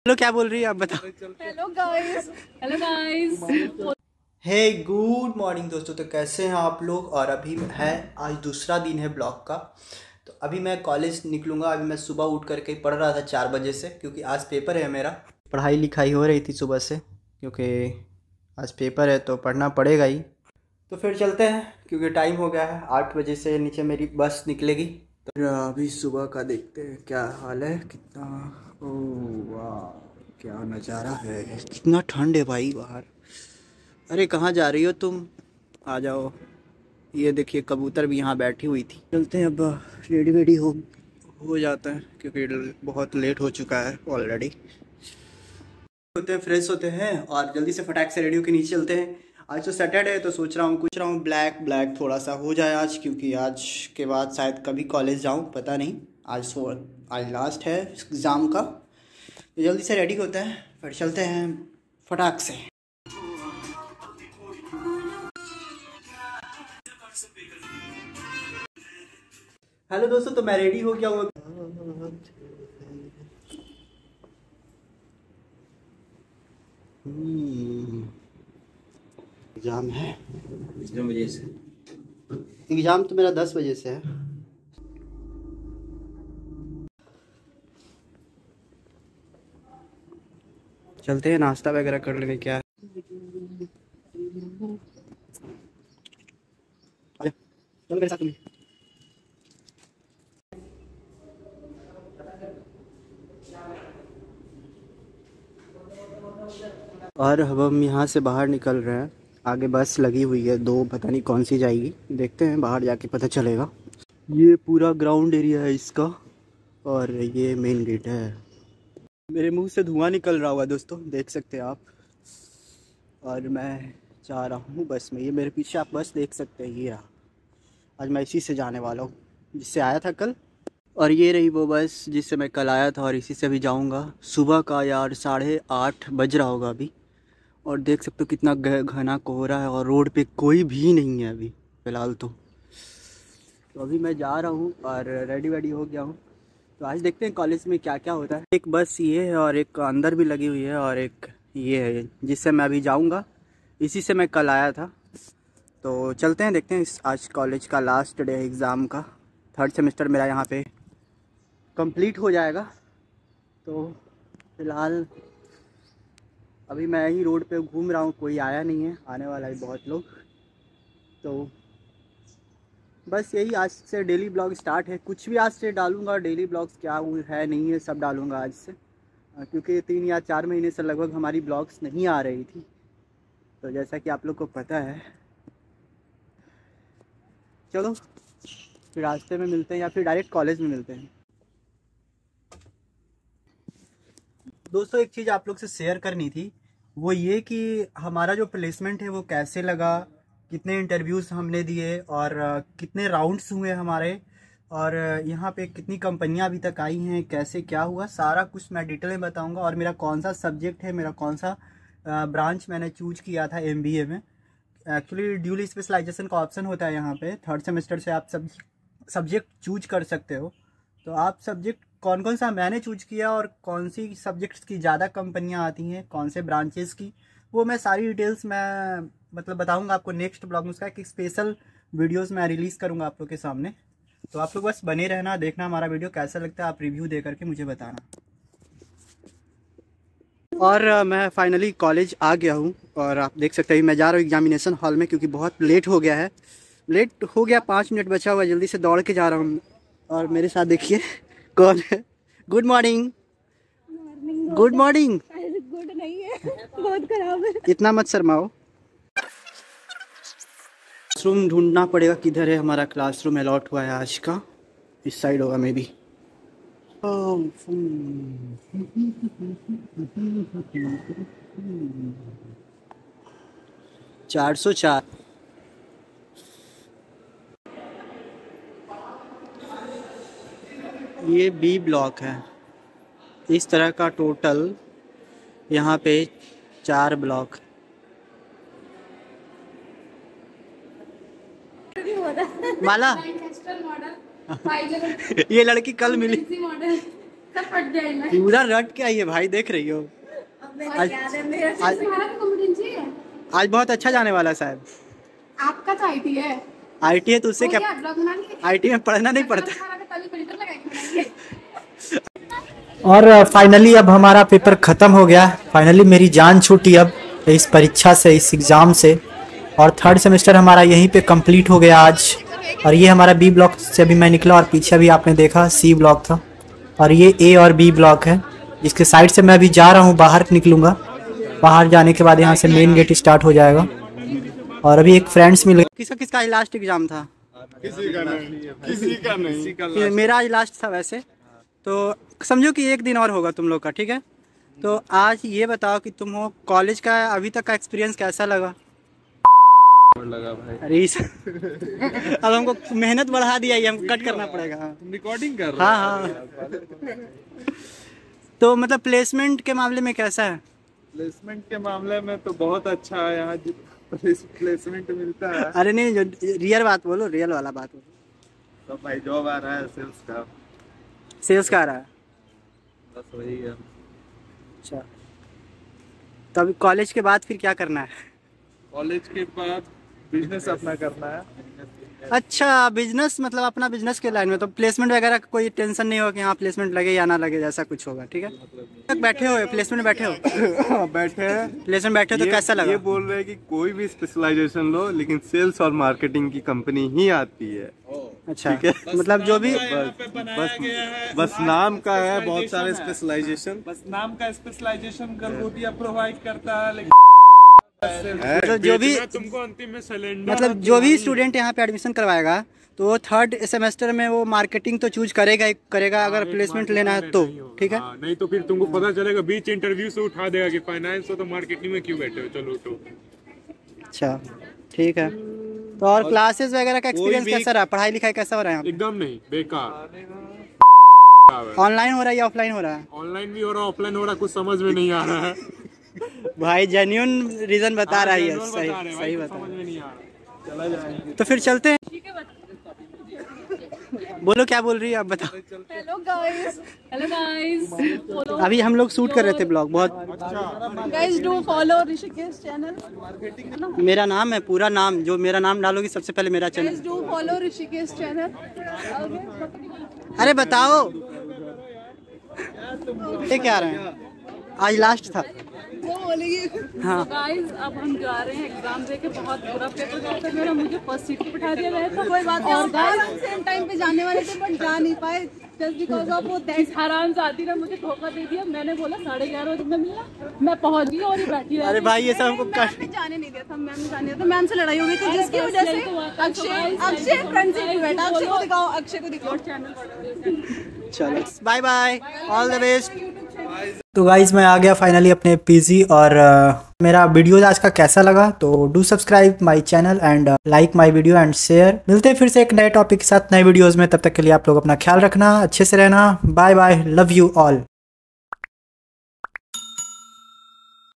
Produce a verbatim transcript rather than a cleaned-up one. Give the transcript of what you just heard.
Hello, क्या बोल रही है आप बताओ। Hello guys. Hello guys. Hey good morning दोस्तों। तो कैसे हैं आप लोग। और अभी है आज दूसरा दिन है ब्लॉग का। तो अभी मैं कॉलेज निकलूँगा। अभी मैं सुबह उठ करके पढ़ रहा था चार बजे से, क्योंकि आज पेपर है मेरा। पढ़ाई लिखाई हो रही थी सुबह से, क्योंकि आज पेपर है तो पढ़ना पड़ेगा ही। तो फिर चलते हैं, क्योंकि टाइम हो गया है। आठ बजे से नीचे मेरी बस निकलेगी। तो अभी सुबह का देखते हैं क्या हाल है। कितना ओह वाह, क्या नज़ारा है। कितना ठंड है भाई बाहर। अरे कहाँ जा रही हो तुम, आ जाओ। ये देखिए कबूतर भी यहाँ बैठी हुई थी। चलते हैं अब, रेडी वेडी हो हो जाता है, क्योंकि बहुत लेट हो चुका है ऑलरेडी। होते हैं, फ्रेश होते हैं और जल्दी से फटाक से रेडी होके नीचे चलते हैं। आज तो सैटरडे है, तो सोच रहा हूँ कुछ रहा हूँ ब्लैक ब्लैक थोड़ा सा हो जाए आज, क्योंकि आज के बाद शायद कभी कॉलेज जाऊँ पता नहीं। आज सो आज लास्ट है एग्ज़ाम का, तो जल्दी से रेडी होते हैं, फिर चलते हैं फटाक से। हेलो दोस्तों, तो मैं रेडी हो गया हूँ। एग्ज़ाम है कितने बजे से। एग्ज़ाम तो मेरा दस बजे से है। चलते हैं, नाश्ता वगैरह कर लेंगे। क्या है चलो मेरे साथ में। और अब हम यहाँ से बाहर निकल रहे हैं। आगे बस लगी हुई है दो, पता नहीं कौन सी जाएगी, देखते हैं बाहर जाके पता चलेगा। ये पूरा ग्राउंड एरिया है इसका, और ये मेन गेट है। मेरे मुंह से धुआं निकल रहा हुआ दोस्तों, देख सकते हैं आप। और मैं जा रहा हूँ बस में। ये मेरे पीछे आप बस देख सकते हैं, ये रहा। आज मैं इसी से जाने वाला हूँ, जिससे आया था कल। और ये रही वो बस जिससे मैं कल आया था, और इसी से भी जाऊँगा। सुबह का यार साढ़े आठ बज रहा होगा अभी, और देख सकते हो कितना घना कोहरा है, और रोड पे कोई भी नहीं है अभी फ़िलहाल तो। तो अभी मैं जा रहा हूँ और रेडी वेडी हो गया हूँ। तो आज देखते हैं कॉलेज में क्या क्या होता है। एक बस ये है, और एक अंदर भी लगी हुई है, और एक ये है जिससे मैं अभी जाऊँगा। इसी से मैं कल आया था। तो चलते हैं, देखते हैं। इस आज कॉलेज का लास्ट डे एग्ज़ाम का। थर्ड सेमेस्टर मेरा यहाँ पे कंप्लीट हो जाएगा। तो फ़िलहाल अभी मैं ही रोड पे घूम रहा हूँ, कोई आया नहीं है, आने वाला है बहुत लोग। तो बस यही, आज से डेली ब्लॉग स्टार्ट है। कुछ भी आज से डालूँगा, डेली ब्लॉग्स क्या है नहीं है सब डालूँगा आज से, क्योंकि तीन या चार महीने से लगभग हमारी ब्लॉग्स नहीं आ रही थी। तो जैसा कि आप लोग को पता है। चलो फिर रास्ते में मिलते हैं, या फिर डायरेक्ट कॉलेज में मिलते हैं। दोस्तों एक चीज़ आप लोग से शेयर करनी थी, वो ये कि हमारा जो प्लेसमेंट है वो कैसे लगा, कितने इंटरव्यूज़ हमने दिए, और कितने राउंड्स हुए हमारे, और यहाँ पे कितनी कंपनियाँ अभी तक आई हैं, कैसे क्या हुआ, सारा कुछ मैं डिटेल में बताऊंगा। और मेरा कौन सा सब्जेक्ट है, मेरा कौन सा ब्रांच मैंने चूज किया था एमबीए में। एक्चुअली ड्यूल स्पेशलाइजेशन का ऑप्शन होता है यहाँ पे। थर्ड सेमेस्टर से आप सब सब्जेक्ट चूज कर सकते हो। तो आप सब्जेक्ट कौन कौन सा मैंने चूज किया, और कौन सी सब्जेक्ट्स की ज़्यादा कंपनियां आती हैं, कौन से ब्रांचेस की, वो मैं सारी डिटेल्स मैं मतलब बताऊंगा आपको नेक्स्ट ब्लॉग में। उसका एक स्पेशल वीडियोस मैं रिलीज़ करूंगा आप लोग के सामने। तो आप लोग बस बने रहना, देखना हमारा वीडियो कैसा लगता है, आप रिव्यू दे करके मुझे बताना। और uh, मैं फाइनली कॉलेज आ गया हूँ, और आप देख सकते हैं मैं जा रहा हूँ एग्जामिनेशन हॉल में, क्योंकि बहुत लेट हो गया है। लेट हो गया, पाँच मिनट बचा हुआ, जल्दी से दौड़ के जा रहा हूँ। और मेरे साथ देखिए कौन है। Good morning. Good morning. Good नहीं है, बहुत खराब है। इतना मत शर्माओ। क्लासरूम ढूंढना पड़ेगा, किधर है हमारा क्लासरूम अलॉट हुआ है आज का। इस साइड होगा मे बी। चार सौ चार। ये बी ब्लॉक है। इस तरह का टोटल यहाँ पे चार ब्लॉक। माला ये लड़की कल मिली। सब पढ़ जाएंगे। पूरा रट के आई है भाई, देख रही हो। आज, आज, आज बहुत अच्छा जाने वाला साहब। आपका तो आईटी है। आईटी है तो उससे क्या, आईटी में पढ़ना नहीं पड़ता। और फाइनली अब हमारा पेपर ख़त्म हो गया। फाइनली मेरी जान छूटी अब इस परीक्षा से, इस एग्ज़ाम से। और थर्ड सेमेस्टर हमारा यहीं पे कंप्लीट हो गया आज। और ये हमारा बी ब्लॉक से अभी मैं निकला और पीछे भी आपने देखा सी ब्लॉक था। और ये ए और बी ब्लॉक है, जिसके साइड से मैं अभी जा रहा हूँ, बाहर निकलूँगा। बाहर जाने के बाद यहाँ से मेन गेट स्टार्ट हो जाएगा। और अभी एक फ्रेंड्स मिल गए। किसका किसका लास्ट एग्ज़ाम था? किसी का नहीं, किसी का नहीं। मेरा आज लास्ट था वैसे तो। समझो कि एक दिन और होगा तुम लोग का, ठीक है। तो आज ये बताओ कि तुम हो कॉलेज का अभी तक का एक्सपीरियंस कैसा लगा? लगा भाई। अरे अब हमको मेहनत बढ़ा दिया, ये हमको कट करना पड़ेगा। तुम रिकॉर्डिंग कर रहे हो? हाँ हाँ। तो मतलब प्लेसमेंट के मामले में कैसा है? प्लेसमेंट के मामले में तो बहुत अच्छा है यहाँ, प्लेसमेंट मिलता है। अरे नहीं, जो रियल बात बोलो, रियल वाला बात बोलो। तो भाई जॉब आ रहा है सेल्स का। सेल्स का आ रहा है? बस वही है। अच्छा, तो अभी कॉलेज के बाद फिर क्या करना है? कॉलेज के बाद बिजनेस अपना करना है। अच्छा, बिजनेस मतलब अपना बिजनेस के लाइन में। तो प्लेसमेंट वगैरह का कोई टेंशन नहीं होगा कि हाँ प्लेसमेंट लगे या ना लगे, जैसा कुछ होगा, ठीक है। तक बैठे हो प्लेसमेंट बैठे हो? बैठे हैं प्लेसमेंट बैठे हो तो कैसा लगा? ये बोल रहे हैं कि कोई भी स्पेशलाइजेशन लो, लेकिन सेल्स और मार्केटिंग की कंपनी ही आती है। अच्छा, मतलब जो भी बस बस नाम का है, बहुत सारे स्पेशलाइजेशन, बस नाम का स्पेशलाइजेशन गलगोटिया प्रोवाइड करता है, लेकिन मतलब जो भी तुमको अंतिम में सिलेंडर, मतलब जो भी स्टूडेंट यहाँ पे एडमिशन करवाएगा तो वो थर्ड सेमेस्टर में वो मार्केटिंग तो चूज करेगा ही करेगा, अगर प्लेसमेंट लेना है तो, ठीक है। नहीं तो फिर तुमको पता चलेगा बीच इंटरव्यू से उठा देगा कि फाइनेंस हो तो मार्केटिंग में क्यों बैठे हो, चलो उठो। अच्छा ठीक है। तो और क्लासेस वगैरह का एक्सपीरियंस कैसा रहा? पढ़ाई लिखाई कैसा हो रहा है? एकदम नहीं, बेकार। ऑनलाइन हो रहा है या ऑफलाइन हो रहा है? ऑनलाइन भी हो रहा है, ऑफलाइन हो रहा है, कुछ समझ में नहीं आ रहा है। भाई जेन्युइन रीजन बता रहा है, सही सही बता चला जाएंगे तो फिर चलते हैं। बोलो क्या बोल रही है, आप बताओ। Hello guys, hello guys. अभी हम लोग शूट कर रहे थे ब्लॉग। बहुत guys do follow Rishikesh channel. मेरा नाम है, पूरा नाम जो मेरा नाम डालोगी सबसे पहले मेरा channel. Guys do follow Rishikesh channel. अरे बताओ ये क्या रहा है? आज लास्ट था। वो बोलेगी हाँ गाइस, अब हम जा रहे हैं एग्जाम देके। बहुत बुरा पेपर गया था मेरा, मुझे फर्स्ट सीट पे बिठा दिया गया था। कोई बात नहीं, और गाइस सेम टाइम पे जाने वाले थे बट जा नहीं पाए जस्ट बिकॉज ऑफ वो दैट हराम जाती ने मुझे धोखा दे दिया। मैंने बोला साढ़े ग्यारह बजे में मिलना, मैं पहुंच गई और ये बैठी रही। अरे भाई ये सब हमको मैम जाने नहीं दिया था, मैम ने जाने दिया था। मैम से लड़ाई हो गई थी जिसकी वजह से अक्षय अक्षय फ्रंट सीट पे बैठा। अक्षय को दिखाओ, अक्षय को दिखाओ चैनल। चलो bye bye, all the best. तो गाइज मैं आ गया फाइनली अपने पीजी। और uh, मेरा वीडियो आज का कैसा लगा तो do subscribe my channel and like my video and share. मिलते हैं फिर से एक नए टॉपिक के साथ नए वीडियोस में। तब तक के लिए आप लोग अपना ख्याल रखना, अच्छे से रहना। Bye bye, love you all.